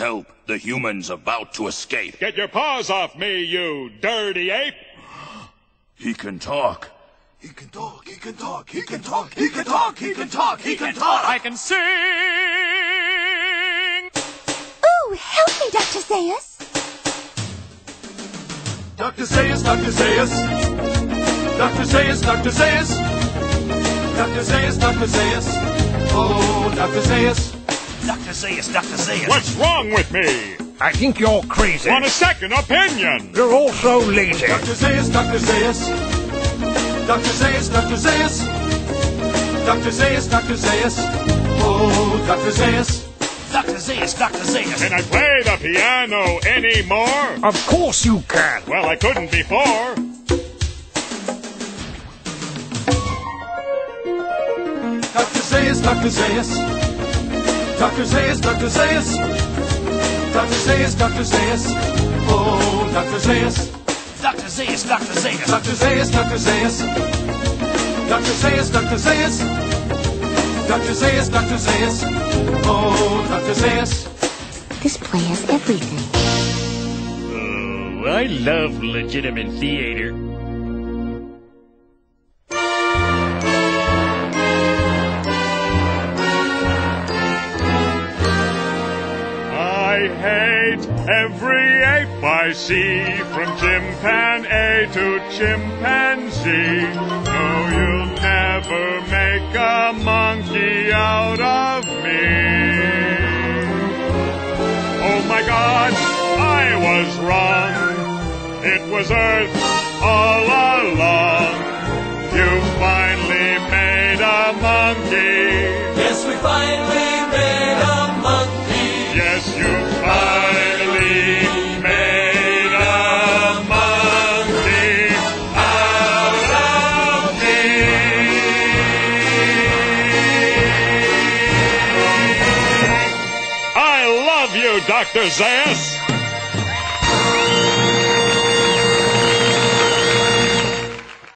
help the humans about to escape. Get your paws off me, you dirty ape! He can talk. He can talk, he can talk, he can talk, he can talk, he can talk, he can talk! I can sing! Ooh, help me, Dr. Zaius! Dr. Zaius, Dr. Zaius! Dr. Zaius, Dr. Zaius! Dr. Zaius, Dr. Zaius! Oh, Dr. Zaius! Dr. Zaius, Dr. Zaius. What's wrong with me? I think you're crazy. Want a second opinion? You're also lazy. Dr. Zaius, Dr. Zaius! Dr. Zaius, Dr. Zaius! Dr. Zaius, Dr. Zaius! Oh, Dr. Zaius! Dr. Zaius, Dr. Zaius. Can I play the piano anymore? Of course you can. Well, I couldn't before. Dr. Zaius, Dr. Zaius! Dr. Zaius, Dr. Zaius! Dr. Zaius, Dr. Zaius! Oh, Dr. Zaius! Dr. Zaius, Dr. Zaius. Dr. Zaius, Dr. Zaius! Dr. Zaius, Dr. Zaius! Dr. Zaius, Dr. Zaius! Oh, Dr. Zaius! This play has everything. Oh, I love legitimate theater. I hate every ape I see, from chimpanzee to chimpanzee. No, you'll never make a monkey out of me. Oh my God, I was wrong. It was Earth all along. You finally made a monkey. Yes, we finally made a monkey. Yes, you finally made a monkey out of me. I love you, Dr. Zaius.